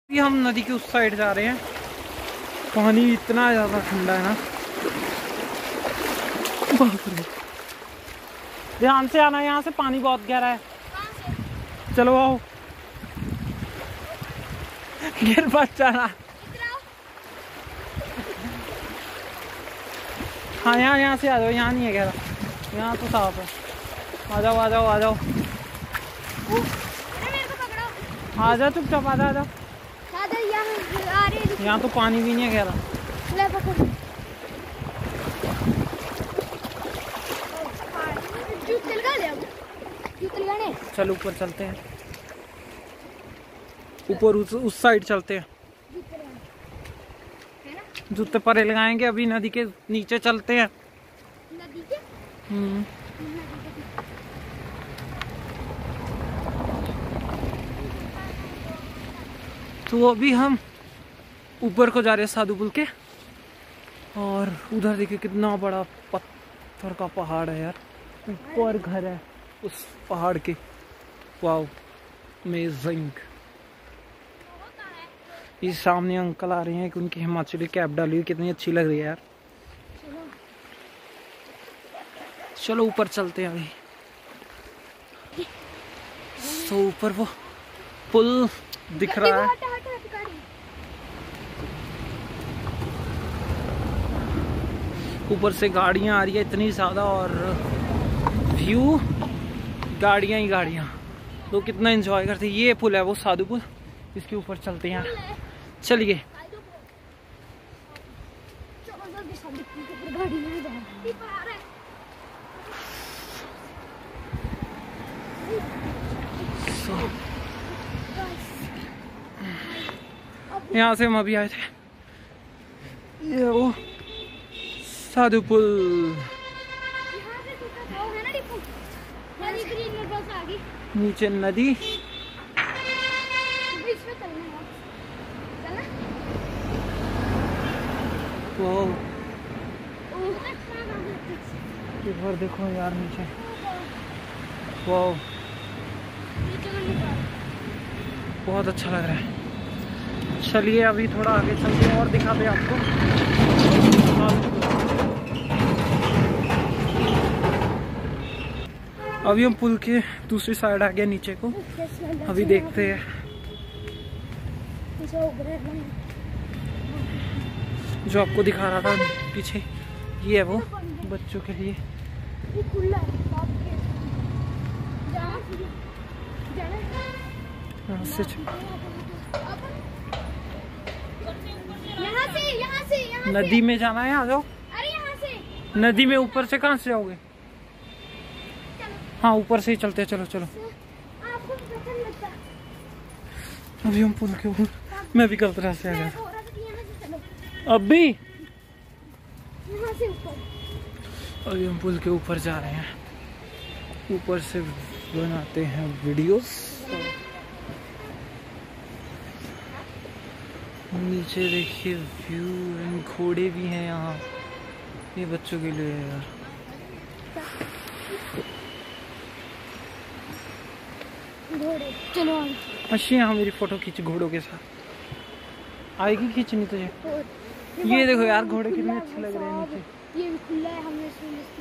हम नदी के उस साइड जा रहे हैं। पानी इतना ज्यादा ठंडा है ना, ध्यान से आना, यहाँ से पानी बहुत गहरा है। चलो आओ, गिर मत जाना। हाँ यहाँ से आ जाओ, यहाँ नहीं है गहरा, यहाँ तो साफ है। आ जाओ आ जाओ आ जाओ, आ जाओ चुपचाप, आ जाओ। यहाँ तो पानी भी नहीं है गहरा। चलो ऊपर चलते हैं, ऊपर उस साइड चलते हैं। जूते परे लगाएंगे, अभी नदी के नीचे चलते हैं। नदी के? तो अभी हम ऊपर को जा रहे हैं साधु पुल के, और उधर देखिए कितना बड़ा पत्थर का पहाड़ है यार, ऊपर घर है उस पहाड़ के। Wow amazing. ये सामने अंकल आ रहे हैं कि उनकी हिमाचली कैप डाली हुई, कितनी अच्छी लग रही है यार। चलो ऊपर चलते हैं अभी। तो ऊपर वो पुल दिख रहा है, ऊपर से गाड़ियां आ रही है इतनी ज्यादा, और व्यू गाड़ियां ही गाड़ियां, तो कितना एंजॉय करते हैं। ये पुल है वो साधु पुल, इसके ऊपर चलते हैं। चलिए यहाँ से हम अभी आए थे, ये वो साधु पुल। नीचे नदी, इधर देखो यार नीचे, वाह बहुत अच्छा लग रहा है। चलिए अभी थोड़ा आगे चलते हैं और दिखाते हैं आपको। अभी हम पुल के दूसरी साइड आ गए नीचे को, अभी देखते हैं। जो आपको दिखा रहा था पीछे, ये है वो बच्चों के लिए। यहाँ से नदी में जाना है, आ जाओ। अरे यहाँ से नदी में ऊपर से कहाँ से जाओगे? हाँ ऊपर से ही चलते हैं, चलो चलो। अभी हम पुल के ऊपर, मैं भी गलत रास्ते आ गया। अभी अभी हम पुल के ऊपर जा रहे हैं, ऊपर से बनाते हैं वीडियोस। नीचे देखिए व्यू, एंड घोड़े भी हैं यहाँ, ये बच्चों के लिए है यार। घोड़े चलो अच्छी, यहाँ मेरी फोटो खींच घोड़ों के साथ, आएगी खींचनी तुझे? ये देखो यार घोड़े कितने अच्छे लग रहे हैं नीचे। ये भी खुला है, हमने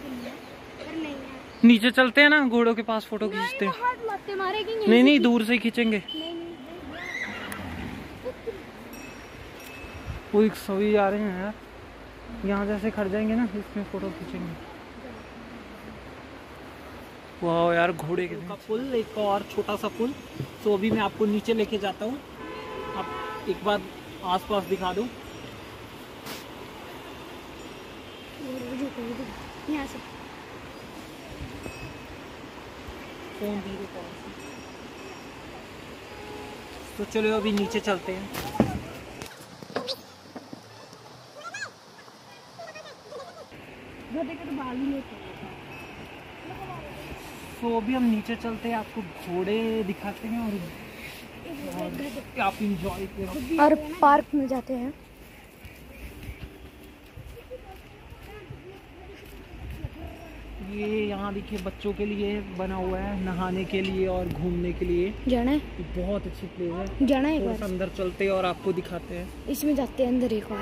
नीचे चलते हैं ना, घोड़ों के पास फोटो खींचते हैं। नहीं दूर से खींचेंगे। वो एक सभी आ रहे हैं यार, यहाँ जैसे खड़ जाएंगे ना, इसमें फोटो खींचेंगे। वाह यार घोड़े का पुल, एक और छोटा सा पुल। तो अभी मैं आपको नीचे लेके जाता हूँ, आप एक बार आसपास दिखा दूँ। यहाँ से फोन धीरे तो चलो अभी नीचे चलते हैं। तो अभी हम नीचे चलते हैं, आपको घोड़े दिखाते हैं और आप इंजॉय करो, और पार्क में जाते हैं। ये यहाँ देखिए बच्चों के लिए बना हुआ है, नहाने के लिए और घूमने के लिए जाना है। बहुत अच्छी प्लेस है, जाना है। थोड़ा अंदर चलते हैं और आपको दिखाते हैं। इसमें जाते हैं अंदर एक बार।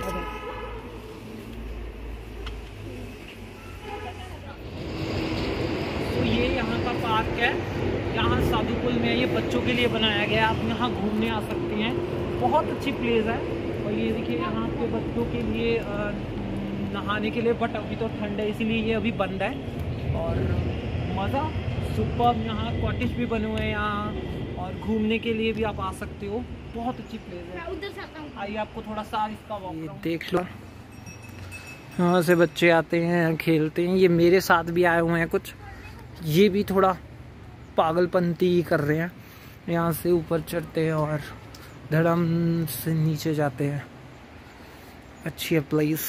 तो ये यहाँ का पार्क है, यहाँ साधुपुल में ये बच्चों के लिए बनाया गया है। आप यहाँ घूमने आ सकते हैं, बहुत अच्छी प्लेस है। और ये देखिए यहाँ पे बच्चों के लिए नहाने के लिए, बट अभी तो ठंड है इसीलिए ये अभी बंद है। और मज़ा सुपर, यहाँ कॉटेज भी बने हुए हैं यहाँ, और घूमने के लिए भी आप आ सकते हो। बहुत अच्छी प्लेस है। आइए आपको थोड़ा सा इसका वॉक देख लो। यहाँ से बच्चे आते हैं, खेलते हैं। ये मेरे साथ भी आए हुए हैं कुछ, ये भी थोड़ा पागलपंती कर रहे हैं। यहाँ से ऊपर चढ़ते हैं और धड़म से नीचे जाते हैं। अच्छी है प्लेस।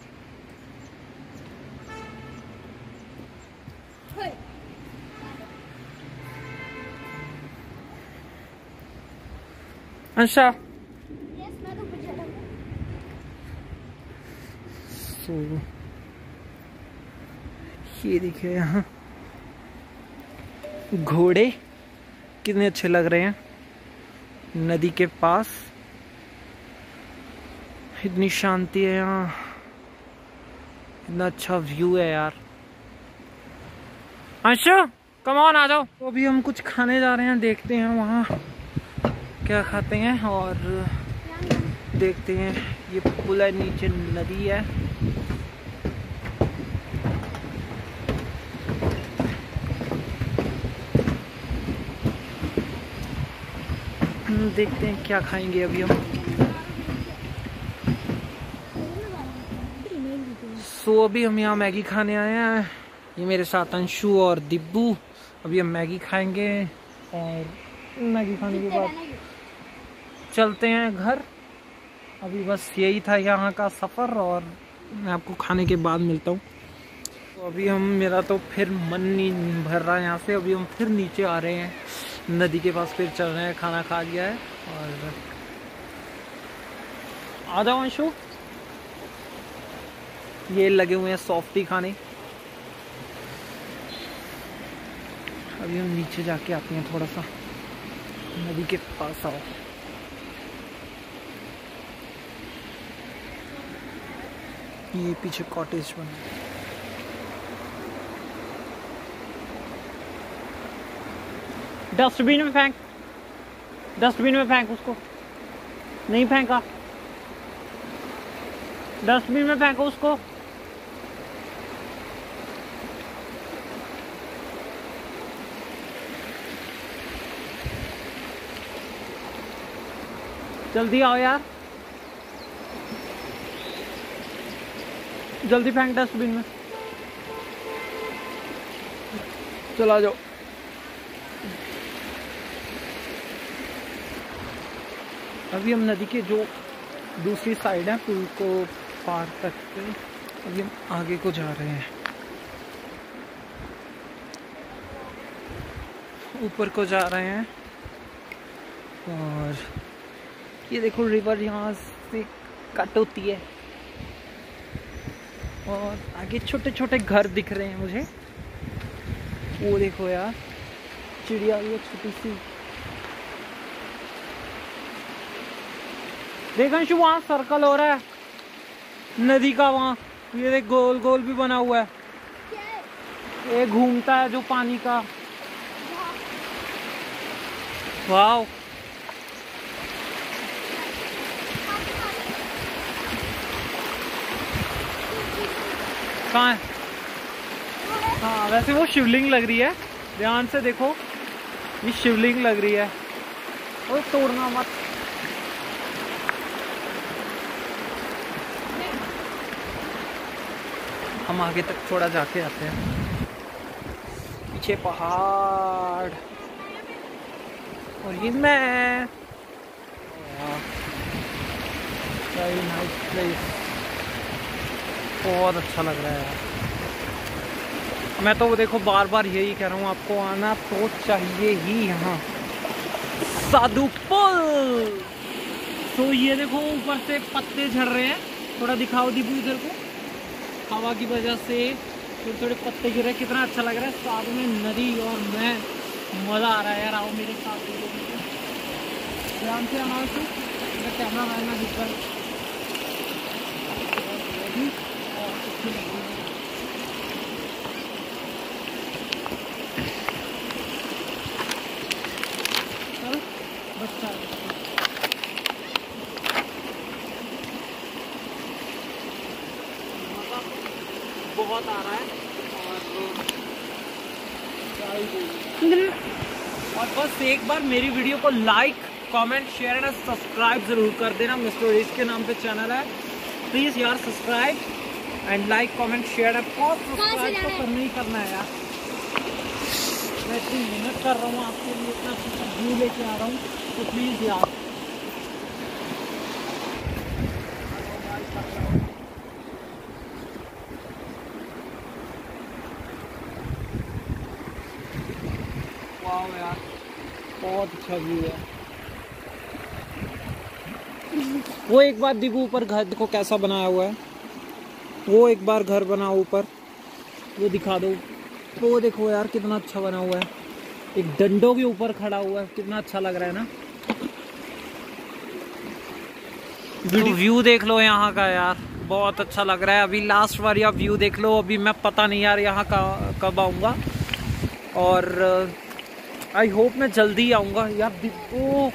अच्छा ये देखिए यहाँ घोड़े कितने अच्छे लग रहे हैं नदी के पास। इतनी शांति है यहाँ, इतना अच्छा व्यू है यार। अच्छा कम ऑन आ जाओ। तो अभी हम कुछ खाने जा रहे हैं, देखते हैं वहाँ क्या खाते हैं और देखते हैं। ये पुल है, नीचे नदी है। देखते हैं क्या खाएंगे अभी हम। सो अभी हम यहाँ मैगी खाने आए हैं। ये मेरे साथ अंशु और दिब्बू। अभी हम मैगी खाएंगे और मैगी खाने के बाद चलते हैं घर। अभी बस यही था यहाँ का सफ़र, और मैं आपको खाने के बाद मिलता हूँ। तो अभी हम, मेरा तो फिर मन नहीं भर रहा है यहाँ से। अभी हम फिर नीचे आ रहे हैं, नदी के पास फिर चल रहे हैं। खाना खा लिया है और आ जाओ अंशु। ये लगे हुए हैं सॉफ्टी खाने। अभी हम नीचे जाके आते हैं, थोड़ा सा नदी के पास आओ। ये पीछे कॉटेज बना है। डस्टबिन में फेंक, डस्टबिन में फेंक उसको। नहीं फेंका, डस्टबिन में फेंको उसको। जल्दी आओ यार, जल्दी फेंक डस्टबिन में। चला जाओ। अभी हम नदी के जो दूसरी साइड है, पुल को पार करके अभी हम आगे को जा रहे हैं, ऊपर को जा रहे हैं। और ये देखो रिवर यहाँ से कट होती है, और आगे छोटे छोटे घर दिख रहे हैं मुझे। वो देखो यार, चिड़िया ये छोटी सी। देख अंशु, वहाँ सर्कल हो रहा है नदी का। वहाँ ये देख गोल गोल भी बना हुआ है, ये घूमता है जो पानी का। वाव, कहाँ है? हाँ वैसे वो शिवलिंग लग रही है, ध्यान से देखो, ये शिवलिंग लग रही है। और तोड़ना मत। हम आगे तक थोड़ा जाके आते हैं। पीछे पहाड़ और ये मैं। वेरी नाइस प्लेस, बहुत अच्छा लग रहा है यार। मैं तो देखो बार बार यही कह रहा हूँ, आपको आना तो चाहिए ही यहाँ साधुपुल। तो ये देखो ऊपर से पत्ते झड़ रहे हैं, थोड़ा दिखाओ दीपू इधर को। हवा की वजह से थोड़े थोड़े पत्ते गिरे, कितना अच्छा लग रहा है। साथ में नदी और मैं, मज़ा आ रहा है यार। आओ मेरे साथ, ध्यान से आना से मेरा कैमरा मैन ना दिख रहा है। बच्चा बहुत आ रहा है और बस एक बार मेरी वीडियो को like, comment, share and subscribe जरूर कर देना। मिस्टर रेस के नाम पे चैनल है, प्लीज यार subscribe and like, comment, share. Subscribe तो करना ही करना है यार। मैं इतनी मेहनत कर रहा हूँ आपके लिए, इतना व्यू लेके आ रहा हूँ, तो प्लीज यार। वाह यार, बहुत अच्छा व्यू है। वो एक बार देखो ऊपर घर देखो कैसा बनाया हुआ है। वो एक बार घर बना ऊपर, वो दिखा दो। वो देखो यार कितना अच्छा बना हुआ है, एक डंडों के ऊपर खड़ा हुआ है, कितना अच्छा लग रहा है ना। व्यू देख लो यहाँ का यार, बहुत अच्छा लग रहा है। अभी लास्ट बार या व्यू देख लो। अभी मैं पता नहीं यार यहाँ का कब आऊँगा, और आई होप मैं जल्दी आऊँगा यार। ओ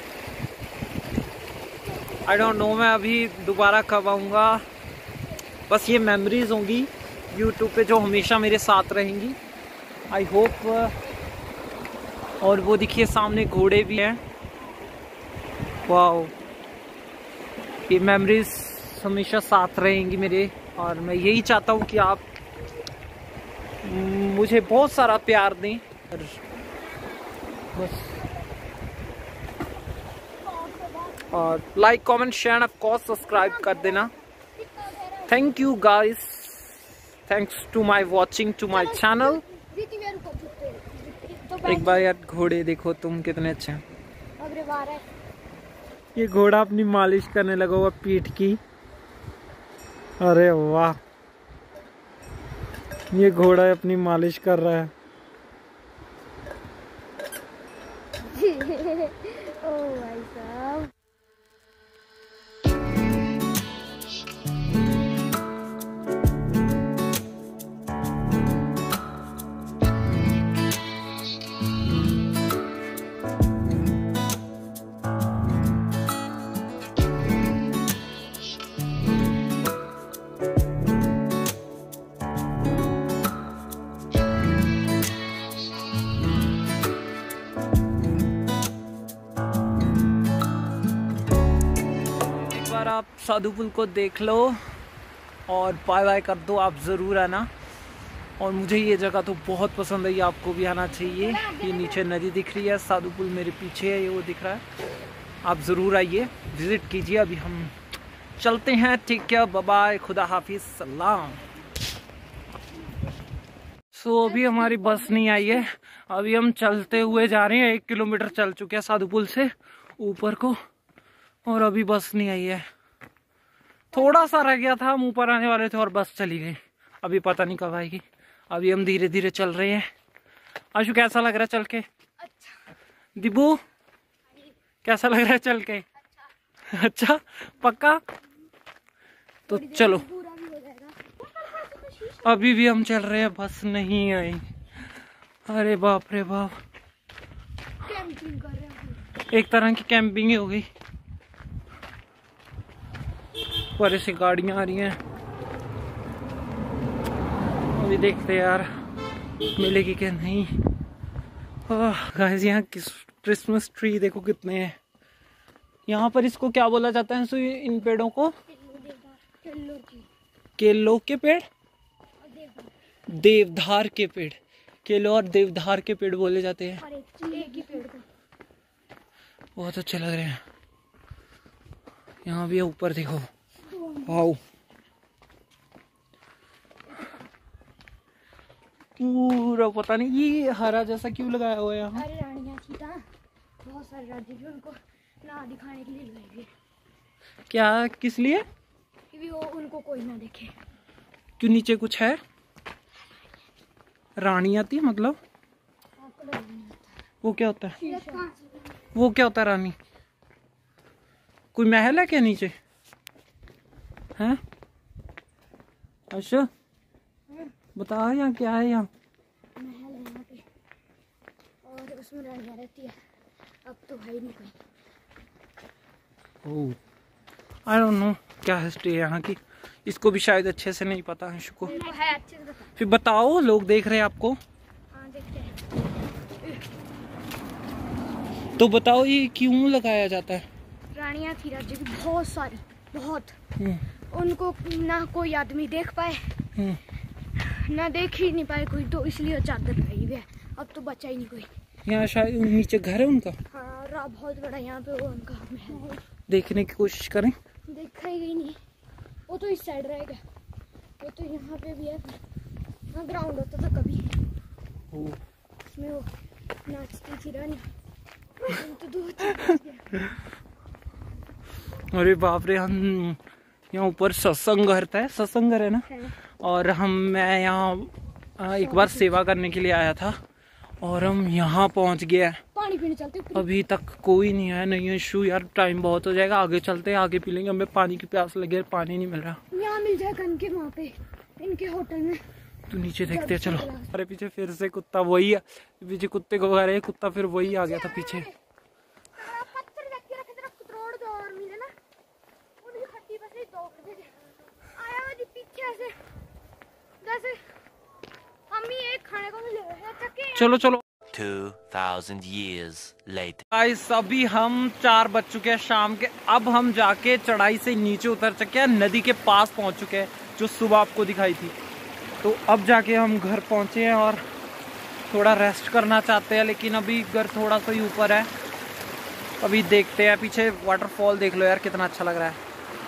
आई डोंट नो मैं अभी दोबारा कब आऊँगा। बस ये मेमोरीज होंगी यूट्यूब पे जो हमेशा मेरे साथ रहेंगी, आई होप। और वो देखिए सामने घोड़े भी हैं। वाओ, ये मेमोरीज हमेशा साथ रहेंगी मेरे, और मैं यही चाहता हूँ कि आप मुझे बहुत सारा प्यार दें। बस, और like, comment, share, of course subscribe कर देना। Thank you guys, thanks to my watching to my channel. एक बार यार घोड़े देखो तुम कितने अच्छे हैं। ये घोड़ा अपनी मालिश करने लगा हुआ पीठ की। अरे वाह, ये घोड़ा अपनी मालिश कर रहा है। ओ भाई साहब, आप साधु पुल को देख लो और बाय बाय कर दो। आप ज़रूर आना, और मुझे ये जगह तो बहुत पसंद है, ये आपको भी आना चाहिए। ये नीचे नदी दिख रही है, साधु पुल मेरे पीछे है, ये वो दिख रहा है। आप ज़रूर आइए, विज़िट कीजिए। अभी हम चलते हैं, ठीक है, बाय बाय, खुदा हाफिज़, सलाम। सो अभी हमारी बस नहीं आई है, अभी हम चलते हुए जा रहे हैं। 1 किलोमीटर चल चुके हैं साधु पुल से ऊपर को, और अभी बस नहीं आई है। थोड़ा सा रह गया था, हम ऊपर आने वाले थे और बस चली गई। अभी पता नहीं कब आएगी। अभी हम धीरे धीरे चल रहे हैं। आशु कैसा लग रहा है चल के? अच्छा। दिबू कैसा लग रहा है चल के? अच्छा पक्का? तो चलो, अभी भी हम चल रहे हैं, बस नहीं आई। अरे बाप रे बाप, कैंपिंग कर रहे हैं। एक तरह की कैंपिंग ही हो गई। पर से गाड़ियां आ रही हैं, अभी देखते हैं यार मिलेगी क्या नहीं। गाइस यहाँ क्रिसमस ट्री देखो कितने हैं। यहाँ पर इसको क्या बोला जाता है इन पेड़ों को? केलों के पेड़, देवधार के पेड़। केलो और देवधार के पेड़ बोले जाते हैं। बहुत अच्छे लग रहे हैं। यहाँ भी ऊपर देखो, वाओ, पूरा पता नहीं ये हरा जैसा क्यों लगाया हुआ है यहाँ। अरे रानियां थी ना, बहुत सारी रानी थी, उनको ना दिखाने के लिए लगाई गई। क्या, किस लिए? कि वो उनको कोई ना देखे। क्यों, नीचे कुछ है? रानी आती है मतलब? वो क्या होता है? वो क्या होता है रानी? कोई महल है क्या नीचे? हैं? अच्छा बता यहाँ क्या है यहाँ? महल है यहाँ पे और उसमें रानियाँ रहती है। अब तो भाई नहीं कोई। ओह आई डोंट नो क्या हिस्ट्री है यहाँ की, इसको भी शायद अच्छे से नहीं पता है को। है अच्छे से बता। फिर बताओ, लोग देख रहे हैं आपको। हाँ देखते हैं। तो बताओ ये क्यों लगाया जाता है? रानियाँ थी राज्य की बहुत सारी, बहुत। उनको ना कोई आदमी देख पाए, ना देख ही नहीं पाए कोई, तो इसलिए चादर लगाई हुई है। अब तो बचा ही नहीं कोई। यहाँ शायद नीचे घर है उनका। हाँ बहुत बड़ा यहाँ पे वो उनका महल। देखने की कोशिश करें। देखा ही नहीं, वो तो इस साइड रहेगा। वो तो यहाँ पे भी है, यहाँ ग्राउंड होता था कभी, उसमें वो नाचती थी रानी। तो दो अरे बाप रे, हम यहाँ ऊपर सत्संग घर था, सत्संग घर है ना है। और मैं यहाँ एक बार सेवा करने के लिए आया था और हम यहाँ पहुँच गए। पानी पीने चलते अभी तक कोई नहीं आया। नहीं है इशू यार, टाइम बहुत हो जाएगा, आगे चलते हैं, आगे पी लेंगे। हमें पानी की प्यास लगी है, पानी नहीं मिल रहा। यहाँ मिल जाएगा इनके वहाँ पे, इनके होटल में। तो नीचे देखते हैं चलो। अरे पीछे फिर से कुत्ता वही है, पीछे कुत्ते को रहे कुत्ता फिर वही आ गया था पीछे। चलो चलो। 2000 years later. गाइस अभी हम 4 बज चुके हैं शाम के। अब हम जाके चढ़ाई से नीचे उतर चुके हैं, नदी के पास पहुंच चुके हैं जो सुबह आपको दिखाई थी। तो अब जाके हम घर पहुंचे हैं और थोड़ा रेस्ट करना चाहते हैं, लेकिन अभी घर थोड़ा सा ही ऊपर है। अभी देखते हैं, पीछे वाटरफॉल देख लो यार कितना अच्छा लग रहा है,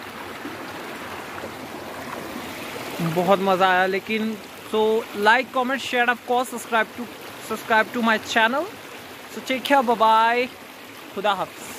बहुत मजा आया। लेकिन so like, comment, share, of course, subscribe to my channel. So take care, bye bye, Khuda Hafiz.